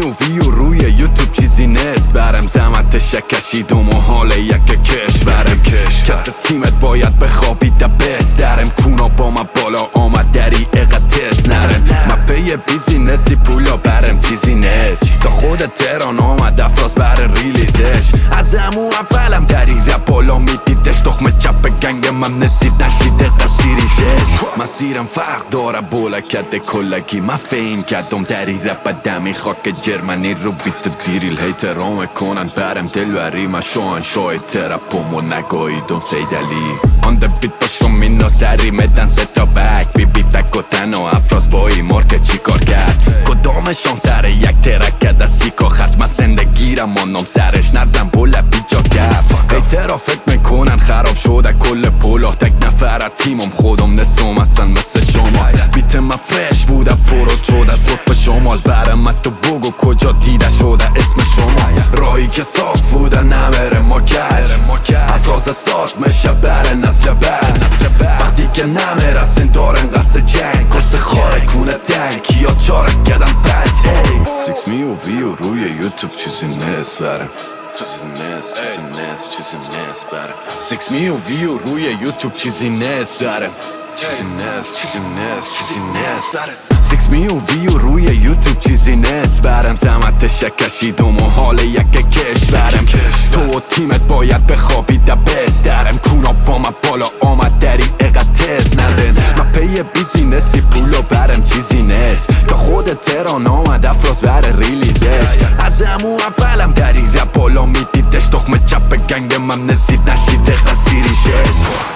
میو ویو روی یوتیوب چیزی نیست برم زحمتشه کشیدم و حاله یک کشورم کت تیمت باید بخوابی بسترم کونا با من بالا آمد دری اقتس نرم من پی بیزینسی پولا برم چیزی نیست تاخود تهران آمد افراز بر ریلیزش از امو اولم دری رپ بالا میدیدش تخم چپ گنگمم نشید نشید سیریشش مسیرم فرق داره بالا کده کلگی من فهم کردم دری رپ دمی خاک جرمنی رو بیت دیریل هیترام کنن برم دلوری من شاهنشاه ترپمو نگاهیدم سیدلی آن ده بیت باشم مینا سری مدن ستا بک بی بیتک و تن و افراز بایی مارک چی کار کرد کدامشان سر یک ترک دستی که ختم زندگی را ماندم سرش نزم بوله بیجا گفت هیترا فکر میکنن خراب شده کل پولا تک نفر تیمم خودم نسوم اصلا مثل شما بیت من فرش بوده پرود شد از قطب شمال برم از تو بگو کجا دیده شده اسم شما راهی که صاف بوده نمیره ما کش افراز سات میشه بره نسل بعد وقتی که نمیرسین دارن قصد جنگ کس خاره کونه تنگ کیا چاره کدن پنج سیکس میو ویو روی یوتیوب چیزی نیست برم چیزی نیست برم سیکس میو ویو روی یوتیوب چیزی نیست برم چیزی نیست برم سیکس میو ویو روی یوتیوب چیزی نیست برم زحمتشه کشیدم و حاله یک کشورم تو و تیمت باید بخوابی بسترم کونا با من بالا آمد دری اقتس ندن من پی بیزینسی پولا برم چیزی نیست تاخود تهران آمد افراز بر ریلیزش از امو اولم دری رپ بالا میدیدش تخم چپ گنگمم نشید نشید سیریشش